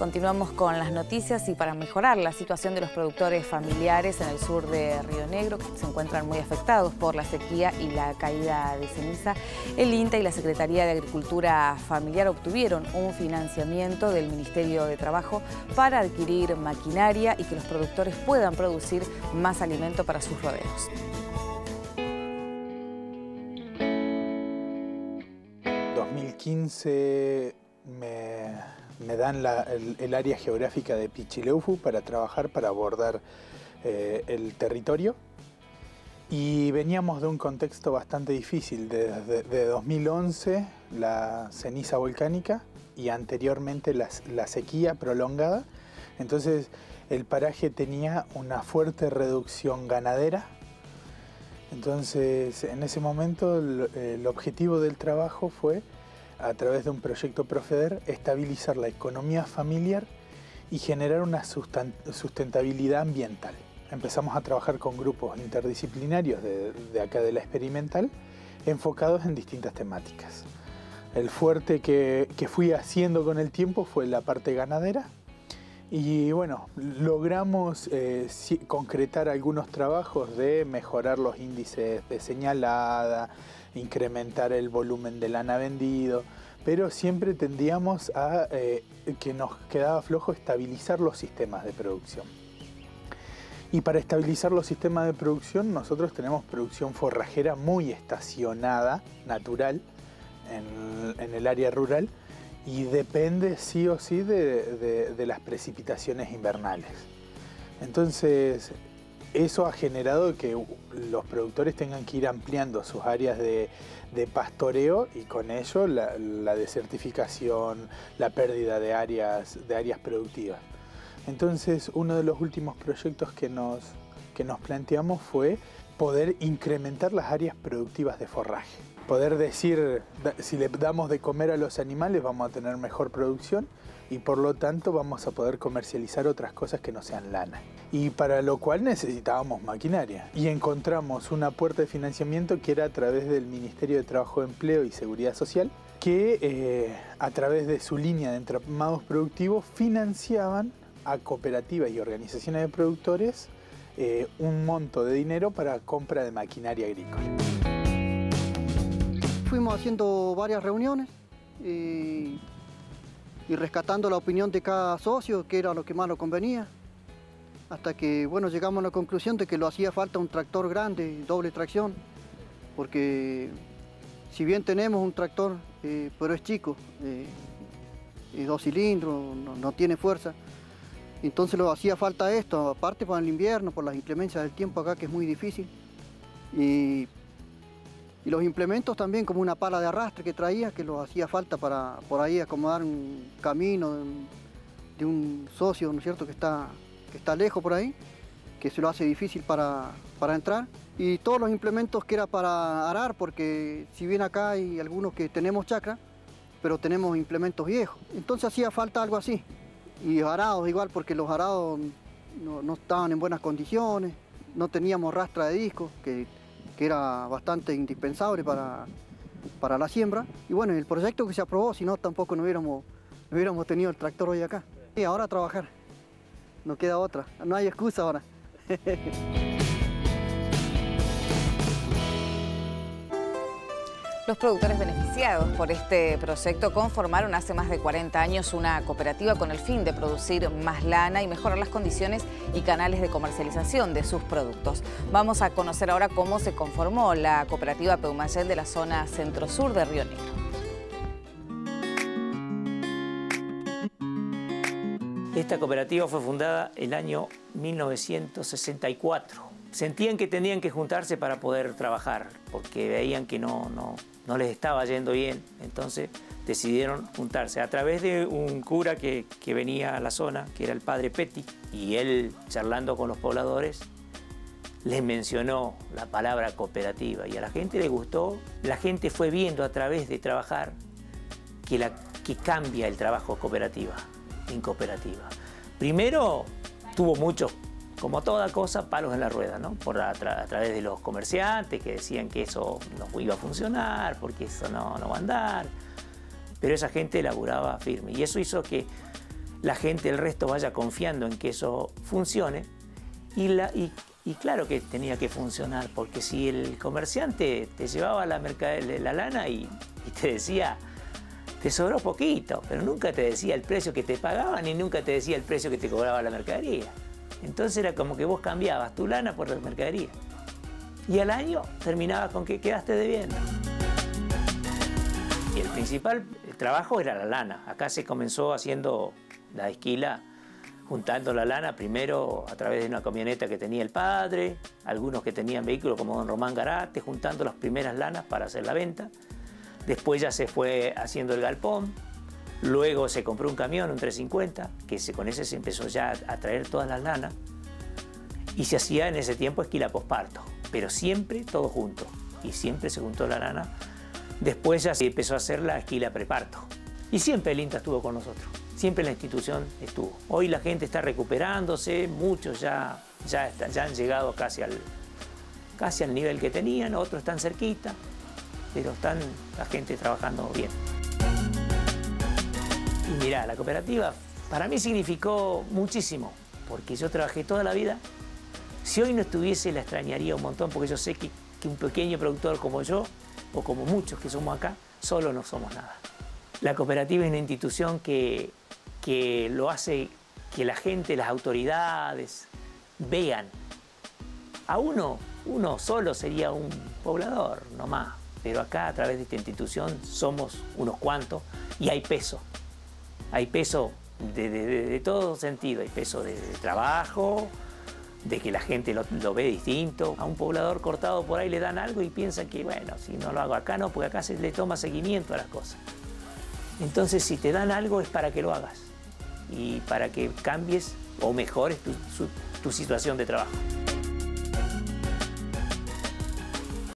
Continuamos con las noticias y para mejorar la situación de los productores familiares en el sur de Río Negro, que se encuentran muy afectados por la sequía y la caída de ceniza, el INTA y la Secretaría de Agricultura Familiar obtuvieron un financiamiento del Ministerio de Trabajo para adquirir maquinaria y que los productores puedan producir más alimento para sus rodeos. En 2015 me dan el área geográfica de Pichileufu para trabajar, para abordar el territorio. Y veníamos de un contexto bastante difícil, de 2011, la ceniza volcánica y anteriormente la sequía prolongada. Entonces el paraje tenía una fuerte reducción ganadera. Entonces en ese momento el objetivo del trabajo fue, a través de un proyecto Profeder, estabilizar la economía familiar y generar una sustentabilidad ambiental. Empezamos a trabajar con grupos interdisciplinarios de acá de la experimental, enfocados en distintas temáticas. El fuerte que fui haciendo con el tiempo fue la parte ganadera y bueno, logramos concretar algunos trabajos de mejorar los índices de señalada, incrementar el volumen de lana vendido, pero siempre tendíamos a que nos quedaba flojo estabilizar los sistemas de producción. Y para estabilizar los sistemas de producción, nosotros tenemos producción forrajera muy estacionada, natural, en el área rural, y depende sí o sí de las precipitaciones invernales. Entonces, eso ha generado que los productores tengan que ir ampliando sus áreas de pastoreo y con ello la desertificación, la pérdida de áreas productivas. Entonces, uno de los últimos proyectos que nos planteamos fue poder incrementar las áreas productivas de forraje. Poder decir, si le damos de comer a los animales vamos a tener mejor producción y por lo tanto vamos a poder comercializar otras cosas que no sean lana. Y para lo cual necesitábamos maquinaria. Y encontramos una puerta de financiamiento que era a través del Ministerio de Trabajo, Empleo y Seguridad Social, que a través de su línea de entramados productivos financiaban a cooperativas y organizaciones de productores un monto de dinero para compra de maquinaria agrícola. Fuimos haciendo varias reuniones y rescatando la opinión de cada socio, que era lo que más nos convenía, hasta que bueno, llegamos a la conclusión de que lo hacía falta un tractor grande, doble tracción, porque si bien tenemos un tractor, pero es chico, 2 cilindros, no tiene fuerza, entonces lo hacía falta esto, aparte para el invierno, por las inclemencias del tiempo acá, que es muy difícil. Y los implementos también, como una pala de arrastre que traía, que lo hacía falta para por ahí acomodar un camino de un socio, ¿no es cierto?, que está lejos por ahí, que se lo hace difícil para entrar. Y todos los implementos que era para arar, porque si bien acá hay algunos que tenemos chacra, pero tenemos implementos viejos. Entonces hacía falta algo así. Y arados igual, porque los arados no estaban en buenas condiciones, no teníamos rastra de disco, que era bastante indispensable para la siembra. Y bueno, el proyecto que se aprobó, si no tampoco no hubiéramos tenido el tractor hoy acá. Y ahora a trabajar, no queda otra, no hay excusa ahora. Los productores beneficiados por este proyecto conformaron hace más de 40 años una cooperativa con el fin de producir más lana y mejorar las condiciones y canales de comercialización de sus productos. Vamos a conocer ahora cómo se conformó la cooperativa Peumayén de la zona centro-sur de Río Negro. Esta cooperativa fue fundada el año 1964. Sentían que tenían que juntarse para poder trabajar, porque veían que no les estaba yendo bien, entonces decidieron juntarse a través de un cura que venía a la zona, que era el padre Petty, y él, charlando con los pobladores, les mencionó la palabra cooperativa y a la gente le gustó. La gente fue viendo a través de trabajar que cambia el trabajo en cooperativa. Primero tuvo muchos, como toda cosa, palos en la rueda, ¿no? A través de los comerciantes que decían que eso no iba a funcionar, porque eso no va a andar. Pero esa gente laburaba firme y eso hizo que la gente, el resto vaya confiando en que eso funcione. Y claro que tenía que funcionar, porque si el comerciante te llevaba la lana y te decía, te sobró poquito, pero nunca te decía el precio que te pagaban y nunca te decía el precio que te cobraba la mercadería. Entonces era como que vos cambiabas tu lana por la mercadería. Y al año terminabas con que quedaste debiendo. Y el principal trabajo era la lana. Acá se comenzó haciendo la esquila, juntando la lana primero a través de una camioneta que tenía el padre, algunos que tenían vehículos como don Román Garate, juntando las primeras lanas para hacer la venta. Después ya se fue haciendo el galpón, luego se compró un camión, un 350, que con ese se empezó ya a traer todas las lanas, y se hacía en ese tiempo esquila posparto, pero siempre todo junto, y siempre se juntó la lana. Después ya se empezó a hacer la esquila preparto, y siempre el INTA estuvo con nosotros, siempre la institución estuvo. Hoy la gente está recuperándose, muchos ya han llegado casi al nivel que tenían, otros están cerquita, pero están la gente trabajando bien. Y mirá, la cooperativa para mí significó muchísimo, porque yo trabajé toda la vida. Si hoy no estuviese, la extrañaría un montón, porque yo sé que un pequeño productor como yo, o como muchos que somos acá, solo no somos nada. La cooperativa es una institución que lo hace que la gente, las autoridades, vean. A uno solo sería un poblador, no más. Pero acá, a través de esta institución, somos unos cuantos y hay peso. Hay peso de todo sentido. Hay peso de trabajo, de que la gente lo ve distinto. A un poblador cortado por ahí le dan algo y piensa que, bueno, si no lo hago acá, no, porque acá se le toma seguimiento a las cosas. Entonces, si te dan algo es para que lo hagas y para que cambies o mejores tu situación de trabajo.